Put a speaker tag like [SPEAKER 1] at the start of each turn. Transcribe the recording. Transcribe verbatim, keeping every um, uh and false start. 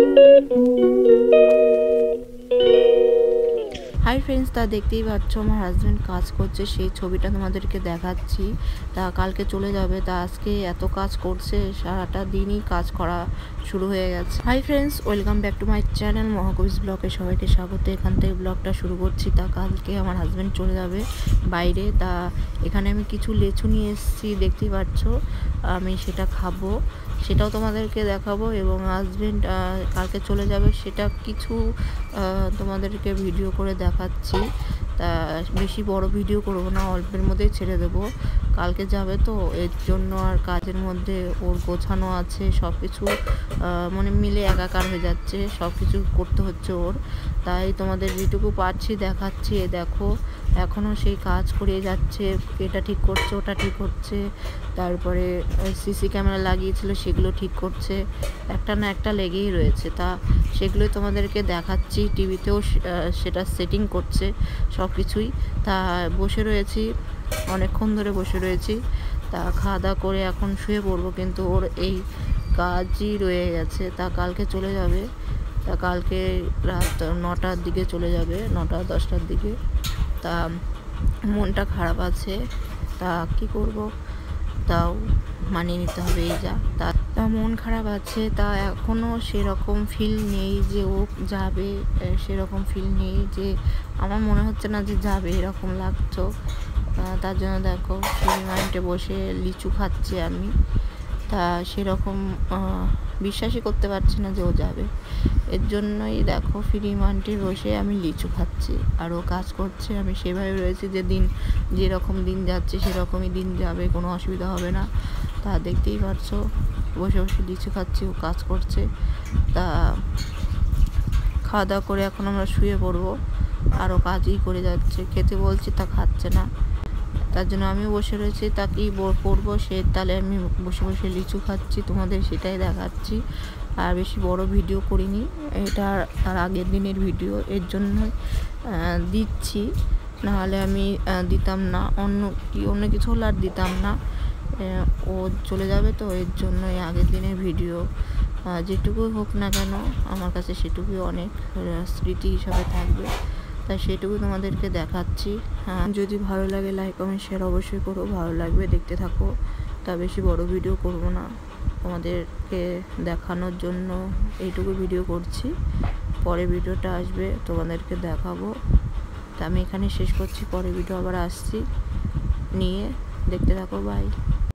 [SPEAKER 1] Hi friends, তা দেখতেই পাচ্ছ আমার হাজব্যান্ড কাজ করছে, সেই ছবিটা তোমাদেরকে দেখাচ্ছি। তা কালকে চলে যাবে, তা আজকে এত কাজ করছে, সারাটা দিনই কাজ করা শুরু হয়ে গেছে। Hi friends, welcome back to my channel মহাকবিস ব্লগে সবাইকে স্বাগত। এখান থেকে ব্লগটা শুরু করছি। তা কালকে আমার হাজব্যান্ড চলে যাবে বাইরে, তা এখানে আমি কিছু লেচু নিয়ে এসেছি, দেখতেই পাচ্ছ। আমি সেটা খাবো, সেটাও তোমাদেরকে দেখাবো। এবং হাজব্যান্ড কালকে চলে যাবে, সেটা কিছু তোমাদেরকে ভিডিও করে দেখাচ্ছি। তা বেশি বড় ভিডিও করব না, অল্পের মধ্যেই ছেড়ে দেবো। কালকে যাবে তো এর জন্য, আর কাজের মধ্যে ওর গোছানো আছে, সব কিছু মানে মিলে একাকার হয়ে যাচ্ছে, সব কিছু করতে হচ্ছে ওর। তাই তোমাদের যেটুকু পারছি দেখাচ্ছি। এ দেখো, এখনও সেই কাজ করে যাচ্ছে, এটা ঠিক করছে, ওটা ঠিক হচ্ছে। তারপরে সিসি ক্যামেরা লাগিয়েছিল, সেগুলো ঠিক করছে, একটা না একটা লেগেই রয়েছে। তা সেগুলোই তোমাদেরকে দেখাচ্ছি। টিভিতেও সেটা সেটিং করছে সব কিছুই। তা বসে রয়েছি, অনেকক্ষণ ধরে বসে রয়েছি। তা খাওয়া দাওয়া করে এখন শুয়ে পড়বো, কিন্তু ওর এই কাজই রয়ে গেছে। তা কালকে চলে যাবে, তা কালকে রাত নটার দিকে চলে যাবে, নটা দশটার দিকে। তা মনটা খারাপ আছে, তা কি করব, তাও মানিয়ে নিতে হবে। এই যা তা তা মন খারাপ আছে। তা এখনও সেরকম ফিল নেই যে ও যাবে, সেরকম ফিল নেই যে, আমার মনে হচ্ছে না যে যাবে, এরকম লাগতো। তার জন্য দেখো রিমাইন্ডে বসে লিচু খাচ্ছি আমি। তা সেরকম বিশ্বাসই করতে পারছি না যে ও যাবে। এর জন্যই দেখো ফ্রি মান্ডে বসে আমি লিচু খাচ্ছি, আর ও কাজ করছে, আমি সেভাবে রয়েছি যে দিন যেরকম দিন যাচ্ছে সেরকমই দিন যাবে, কোনো অসুবিধা হবে না। তা দেখতেই পারছো বসে বসে লিচু খাচ্ছি, ও কাজ করছে। তা খাওয়া দাওয়া করে এখন আমরা শুয়ে পড়বো, আরও কাজই করে যাচ্ছে, খেতে বলছি তা খাচ্ছে না। তার জন্য আমি বসে রয়েছি, তাকেই পড়বো সে, তাহলে আমি বসে বসে লিচু খাচ্ছি, তোমাদের সেটাই দেখাচ্ছি। আর বেশি বড় ভিডিও করিনি, এটা তার আগের দিনের ভিডিও, এর জন্য দিচ্ছি, নাহলে আমি দিতাম না। অন্য কি অন্য কিছু হলে আর দিতাম না। ও চলে যাবে তো এর জন্যই আগের দিনের ভিডিও, যেটুকুই হোক না কেন আমার কাছে সেটুকুই অনেক স্মৃতি হিসাবে থাকবে। তাই সেটুকু তোমাদেরকে দেখাচ্ছি। হ্যাঁ, যদি ভালো লাগে লাইক কমেন্ট শেয়ার অবশ্যই করো, ভালো লাগবে দেখতে থাকো। তা বেশি বড় ভিডিও করব না, তোমাদেরকে দেখানোর জন্য এইটুকু ভিডিও করছি। পরে ভিডিওটা আসবে, তোমাদেরকে দেখাবো। তা আমি এখানে শেষ করছি, পরে ভিডিও আবার আসছি নিয়ে, দেখতে থাকো, বাই।